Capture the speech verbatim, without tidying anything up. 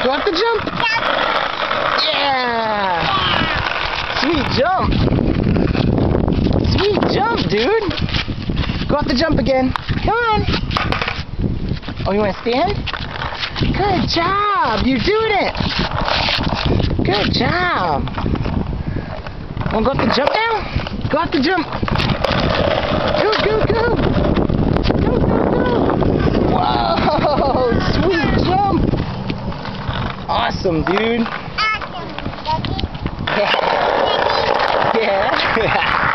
Go off the jump. Yeah. Sweet jump. Sweet jump, dude. Go off the jump again. Come on. Oh, you want to stand? Good job. You're doing it. Good job. Want to go off the jump now? Go off the jump. Go, go, go. Go, go, go. Whoa. Sweet jump. Awesome, dude. Yeah. Yeah.